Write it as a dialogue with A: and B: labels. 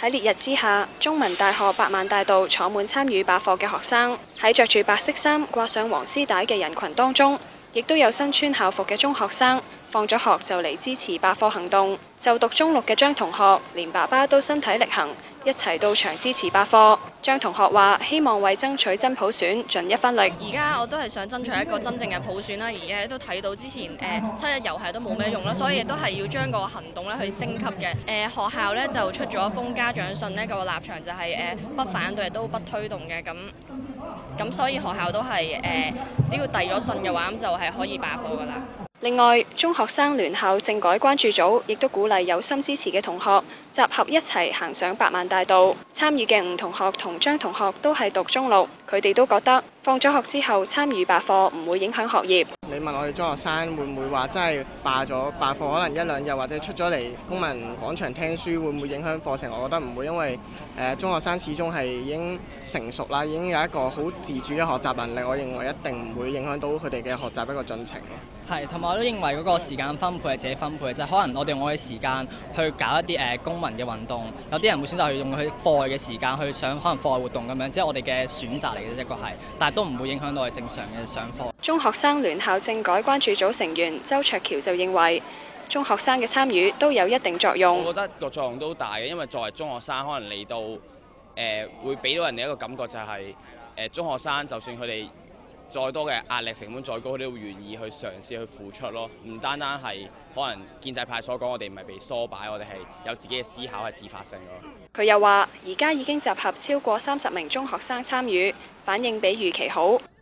A: 喺烈日之下，中文大學百萬大道坐滿參與罷課嘅學生，喺着住白色衫、掛上黃絲帶嘅人群當中，亦都有身穿校服嘅中學生，放咗學就嚟支持罷課行動。就讀中六嘅張同學，連爸爸都身體力行，一齊到場支持罷課。張同學話：希望為爭取真普選盡一分力。
B: 而家我都係想爭取一個真正嘅普選啦，而家都睇到之前七一遊行都冇咩用啦，所以都係要將個行動咧去升級嘅。學校咧就出咗封家長信呢個立場就係不反對都不推動嘅，咁所以學校都係只要遞咗信嘅話，咁就係可以罷課㗎啦。
A: 另外，中學生聯校政改關注組亦都鼓勵有心支持嘅同學集合一齊行上百萬大道。參與嘅吳同學同張同學都係讀中六，佢哋都覺得放咗學之後參與罷課唔會影響學業。
C: 你問我哋中學生會唔會話真係罷課可能一兩日或者出咗嚟公民廣場聽書會唔會影響課程？我覺得唔會，因為中學生始終係已經成熟啦，已經有一個好自主嘅學習能力，我認為一定唔會影響到佢哋嘅學習一個進程。
D: 係，同埋我都認為嗰個時間分配係自己分配，即係可能我哋用我嘅時間去搞一啲公民嘅運動，有啲人會選擇去用佢課外嘅時間去上可能課外活動咁樣，即係我哋嘅選擇嚟嘅一個係，但係都唔會影響到我哋正常嘅上課。
A: 中學生聯校政改關注組成員周卓橋就認為，中學生嘅參與都有一定作用。
E: 我覺得個作用都大嘅，因為作為中學生，可能嚟到會俾到人哋一個感覺就係中學生就算佢哋再多嘅壓力成本再高，佢都會願意去嘗試去付出咯。唔單單係可能建制派所講，我哋唔係被唆擺，我哋係有自己嘅思考，係自發性咯。
A: 佢又話：而家已經集合超過30名中學生參與，反應比預期好。